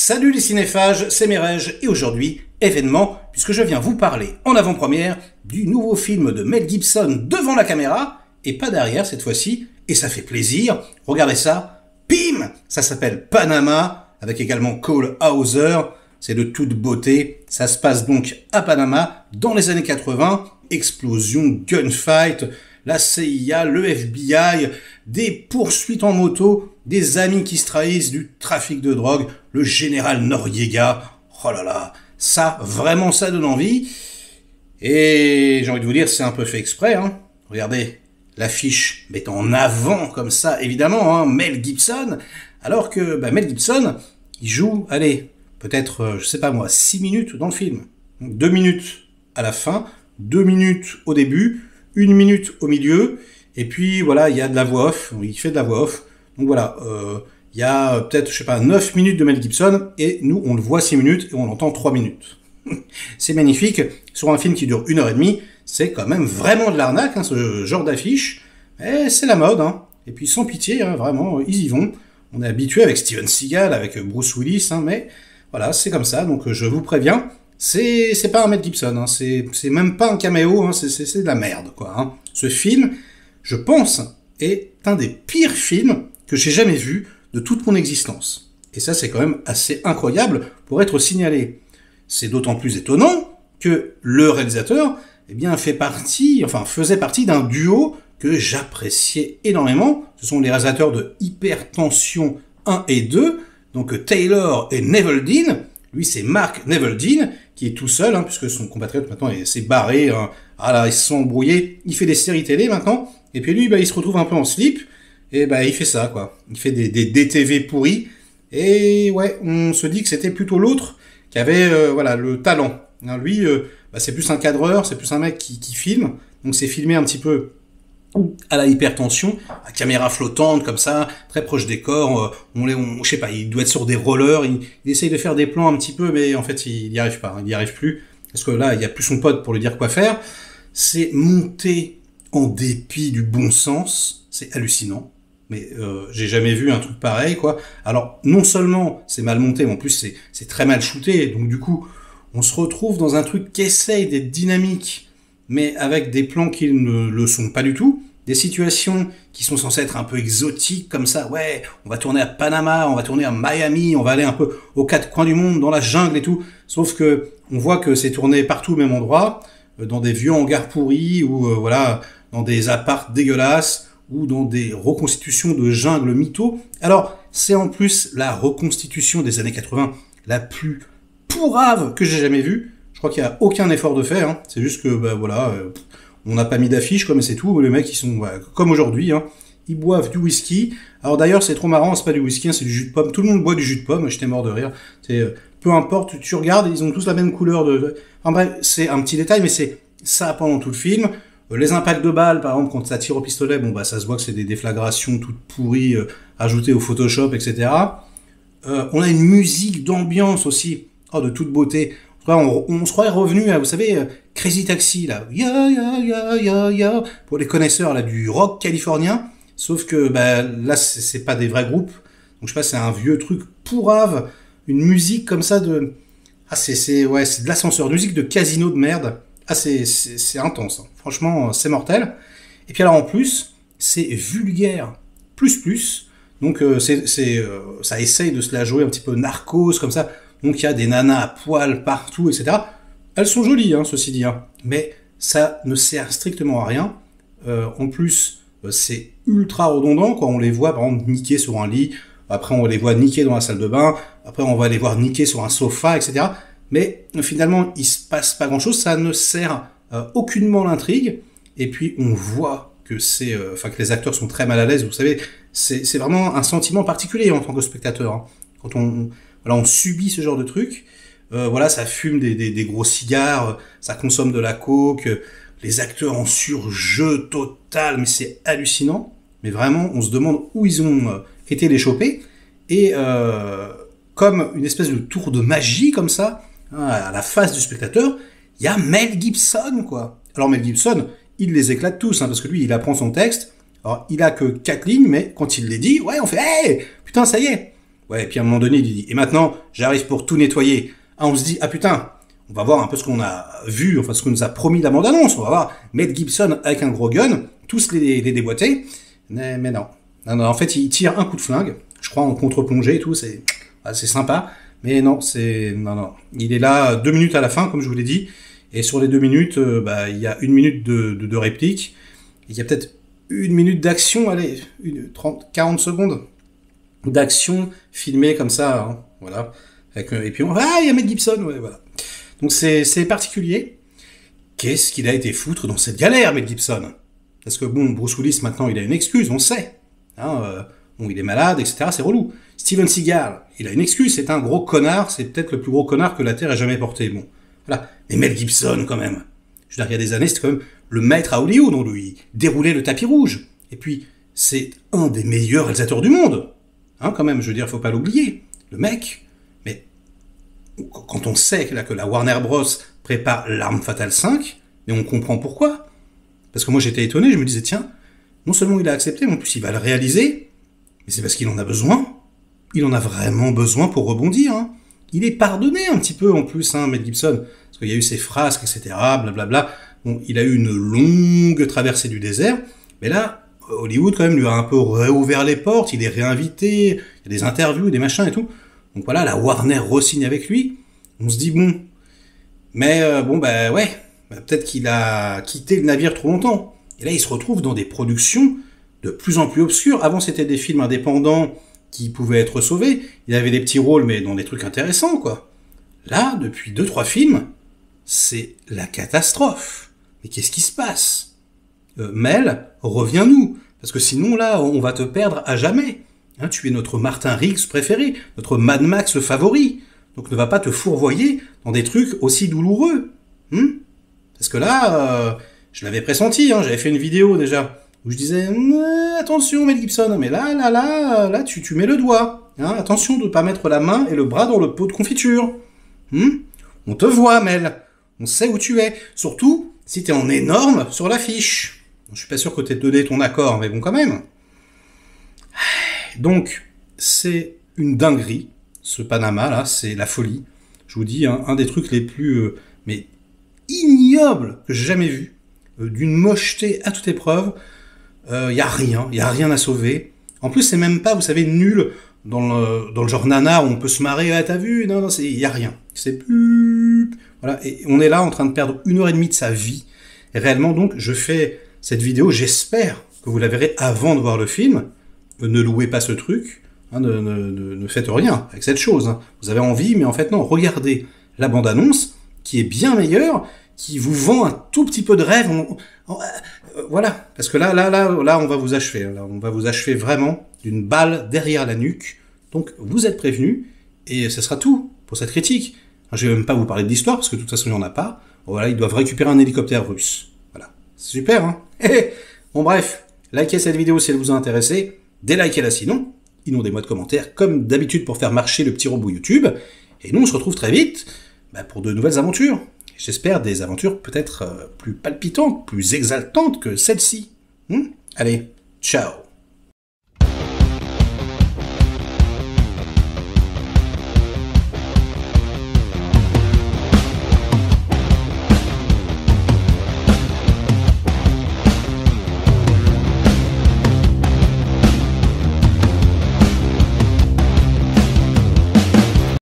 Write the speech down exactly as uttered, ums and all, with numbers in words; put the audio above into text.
Salut les cinéphages, c'est Merege et aujourd'hui, événement, puisque je viens vous parler en avant-première du nouveau film de Mel Gibson devant la caméra, et pas derrière cette fois-ci, et ça fait plaisir. Regardez ça, bim, ça s'appelle Panama, avec également Cole Hauser, c'est de toute beauté, ça se passe donc à Panama, dans les années quatre-vingts, explosion, gunfight, la C I A, le F B I, des poursuites en moto, des amis qui se trahissent, du trafic de drogue, le général Noriega. Oh là là, ça, vraiment ça donne envie. Et j'ai envie de vous dire, c'est un peu fait exprès, hein. Regardez, l'affiche met en avant comme ça, évidemment, hein, Mel Gibson. Alors que bah, Mel Gibson, il joue, allez, peut-être, euh, je sais pas moi, six minutes dans le film. Deux minutes à la fin, deux minutes au début, une minute au milieu, et puis voilà, il y a de la voix off, il fait de la voix off. Donc voilà, euh, il y a peut-être, je sais pas, neuf minutes de Mel Gibson, et nous, on le voit six minutes, et on l'entend trois minutes. C'est magnifique. Sur un film qui dure une heure et demie, c'est quand même vraiment de l'arnaque, hein, ce genre d'affiche. Mais c'est la mode, hein. Et puis sans pitié, hein, vraiment, ils y vont. On est habitué avec Steven Seagal, avec Bruce Willis, hein, mais voilà, c'est comme ça, donc je vous préviens, c'est c'est pas un Mel Gibson, hein, c'est c'est même pas un caméo, hein, c'est c'est de la merde, quoi. Hein. Ce film, je pense, est un des pires films que j'ai jamais vu de toute mon existence. Et ça, c'est quand même assez incroyable pour être signalé. C'est d'autant plus étonnant que le réalisateur, eh bien, fait partie, enfin, faisait partie d'un duo que j'appréciais énormément. Ce sont les réalisateurs de Hypertension un et deux, donc Taylor et Neveldine. Lui, c'est Mark Neveldine, qui est tout seul, hein, puisque son compatriote maintenant s'est barré, hein. Ah là, ils se sont embrouillés, il fait des séries télé maintenant, et puis lui, bah, il se retrouve un peu en slip, et bah, il fait ça, quoi. Il fait des, des D T V pourris, et ouais, on se dit que c'était plutôt l'autre qui avait, euh, voilà, le talent. Alors, lui, euh, bah, c'est plus un cadreur, c'est plus un mec qui, qui filme, donc c'est filmé un petit peu à la Hypertension, à caméra flottante comme ça, très proche des corps, euh, on les, on, je sais pas, il doit être sur des rollers, il, il essaye de faire des plans un petit peu, mais en fait il n'y arrive pas, il n'y arrive plus, parce que là il n'y a plus son pote pour lui dire quoi faire. C'est monté en dépit du bon sens, c'est hallucinant, mais euh, j'ai jamais vu un truc pareil, quoi. Alors non seulement c'est mal monté, mais en plus c'est c'est très mal shooté, donc du coup on se retrouve dans un truc qui essaye d'être dynamique, mais avec des plans qui ne le sont pas du tout, des situations qui sont censées être un peu exotiques, comme ça, ouais, on va tourner à Panama, on va tourner à Miami, on va aller un peu aux quatre coins du monde, dans la jungle et tout, sauf que on voit que c'est tourné partout au même endroit, dans des vieux hangars pourris, ou euh, voilà, dans des apparts dégueulasses, ou dans des reconstitutions de jungle mytho. Alors, c'est en plus la reconstitution des années quatre-vingts la plus pourrave que j'ai jamais vue. Je crois qu'il n'y a aucun effort de fait, hein. C'est juste que, bah voilà, euh, on n'a pas mis d'affiche, quoi, mais c'est tout. Les mecs, ils sont, bah, comme aujourd'hui, hein. Ils boivent du whisky. Alors d'ailleurs, c'est trop marrant, c'est pas du whisky, hein, c'est du jus de pomme. Tout le monde boit du jus de pomme, j'étais mort de rire. C'est, euh, peu importe, tu, tu regardes, ils ont tous la même couleur de... Enfin bref, c'est un petit détail, mais c'est ça pendant tout le film. Euh, les impacts de balles, par exemple, quand ça tire au pistolet, bon bah ça se voit que c'est des déflagrations toutes pourries, euh, ajoutées au Photoshop, et cetera. Euh, on a une musique d'ambiance aussi, oh, de toute beauté. On, on se croirait revenu à, vous savez, Crazy Taxi, là, ya, ya, ya, ya, ya, pour les connaisseurs, là, du rock californien, sauf que, bah, là, c'est pas des vrais groupes, donc je sais pas, c'est un vieux truc pourrave, une musique comme ça de, ah, c'est, c'est, ouais, c'est de l'ascenseur, musique de casino de merde, ah, c'est, c'est, c'est intense, hein. Franchement, c'est mortel, et puis alors, en plus, c'est vulgaire, plus, plus, donc, euh, c'est, c'est, euh, ça essaye de se la jouer un petit peu narcos, comme ça. Donc il y a des nanas à poil partout, et cetera. Elles sont jolies, hein, ceci dit, hein, mais ça ne sert strictement à rien. Euh, en plus, euh, c'est ultra redondant quand on les voit, par exemple, niquer sur un lit. Après, on les voit niquer dans la salle de bain. Après, on va les voir niquer sur un sofa, et cetera. Mais euh, finalement, il se passe pas grand-chose. Ça ne sert euh, aucunement l'intrigue. Et puis, on voit que c'est, euh, enfin, que les acteurs sont très mal à l'aise. Vous savez, c'est, c'est vraiment un sentiment particulier en tant que spectateur, hein. Quand on Voilà, on subit ce genre de truc. Euh, voilà, ça fume des, des, des gros cigares, ça consomme de la coke, les acteurs en surjeu total, mais c'est hallucinant. Mais vraiment, on se demande où ils ont euh, été les choper. Et euh, comme une espèce de tour de magie comme ça, hein, à la face du spectateur, il y a Mel Gibson, quoi. Alors Mel Gibson, il les éclate tous, hein, parce que lui, il apprend son texte. Alors, il a que quatre lignes, mais quand il les dit, ouais, on fait, hey, putain, ça y est. Ouais, et puis à un moment donné, il dit, et maintenant, j'arrive pour tout nettoyer. Ah, on se dit, ah putain, on va voir un peu ce qu'on a vu, enfin ce qu'on nous a promis la bande-annonce. On va voir Mel Gibson avec un gros gun, tous les, les déboîter. Mais, mais non. non. Non, en fait, il tire un coup de flingue, je crois en contre-plongée et tout, c'est ah, c'est sympa. Mais non, c'est... Non, non. Il est là deux minutes à la fin, comme je vous l'ai dit. Et sur les deux minutes, euh, bah, il y a une minute de, de, de réplique. Il y a peut-être une minute d'action, allez, une, trente, quarante secondes d'action filmée comme ça, hein, voilà. Avec, et puis on va, ah, il y a Mel Gibson, ouais, voilà. Donc c'est, c'est particulier. Qu'est-ce qu'il a été foutre dans cette galère, Mel Gibson? Parce que bon, Bruce Willis, maintenant, il a une excuse, on sait. Hein, euh, bon, il est malade, et cetera, c'est relou. Steven Seagal, il a une excuse, c'est un gros connard, c'est peut-être le plus gros connard que la Terre ait jamais porté, bon. Voilà. Mais Mel Gibson, quand même. Je veux dire, il y a des années, c'était quand même le maître à Hollywood, on lui déroulait le tapis rouge. Et puis, c'est un des meilleurs réalisateurs du monde. Hein, quand même, je veux dire, faut pas l'oublier. Le mec, mais quand on sait là, que la Warner Bros prépare L'Arme Fatale cinq, mais on comprend pourquoi. Parce que moi, j'étais étonné, je me disais, tiens, non seulement il a accepté, mais en plus il va le réaliser, mais c'est parce qu'il en a besoin. Il en a vraiment besoin pour rebondir. Hein. Il est pardonné un petit peu en plus, hein, Mel Gibson, parce qu'il y a eu ses frasques, et cetera, blablabla. Bon, il a eu une longue traversée du désert, mais là, Hollywood, quand même, lui a un peu réouvert les portes, il est réinvité, il y a des interviews, des machins et tout. Donc voilà, la Warner re-signe avec lui. On se dit, bon, mais euh, bon, bah ouais, bah, peut-être qu'il a quitté le navire trop longtemps. Et là, il se retrouve dans des productions de plus en plus obscures. Avant, c'était des films indépendants qui pouvaient être sauvés. Il avait des petits rôles, mais dans des trucs intéressants, quoi. Là, depuis deux, trois films, c'est la catastrophe. Mais qu'est-ce qui se passe? Euh, Mel, reviens-nous, parce que sinon là, on va te perdre à jamais. Hein, tu es notre Martin Riggs préféré, notre Mad Max favori. Donc ne va pas te fourvoyer dans des trucs aussi douloureux. Hum parce que là, euh, je l'avais pressenti, hein, j'avais fait une vidéo déjà, où je disais, attention Mel Gibson, mais là, là, là, là, tu, tu mets le doigt. Hein, attention de ne pas mettre la main et le bras dans le pot de confiture. Hum on te voit, Mel. On sait où tu es. Surtout, si t'es en énorme sur l'affiche. Je suis pas sûr que t'aies donné ton accord, mais bon, quand même. Donc, c'est une dinguerie, ce Panama, là, c'est la folie. Je vous dis, hein, un des trucs les plus, euh, mais ignobles que j'ai jamais vu, euh, d'une mocheté à toute épreuve. Il euh, y a rien, il y a rien à sauver. En plus, c'est même pas, vous savez, nul dans le, dans le genre nana où on peut se marrer, ah, t'as vu? Non, non, il y a rien. C'est plus... Voilà, et on est là en train de perdre une heure et demie de sa vie. Et réellement, donc, je fais cette vidéo, j'espère que vous la verrez avant de voir le film. Ne louez pas ce truc, hein, ne, ne, ne, ne faites rien avec cette chose. Hein. Vous avez envie, mais en fait non, regardez la bande-annonce, qui est bien meilleure, qui vous vend un tout petit peu de rêve. On, on, euh, voilà, parce que là, là, là, là, on va vous achever. Là, on va vous achever vraiment d'une balle derrière la nuque. Donc, vous êtes prévenus, et ce sera tout pour cette critique. Je ne vais même pas vous parler de l'histoire, parce que de toute façon, il n'y en a pas. Voilà, ils doivent récupérer un hélicoptère russe. Voilà, c'est super, hein. Bon, bref, likez cette vidéo si elle vous a intéressé. Délikez-la sinon. Inondez moi de commentaires, comme d'habitude, pour faire marcher le petit robot YouTube. Et nous, on se retrouve très vite bah, pour de nouvelles aventures. J'espère des aventures peut-être euh, plus palpitantes, plus exaltantes que celle-ci. Hum Allez, ciao.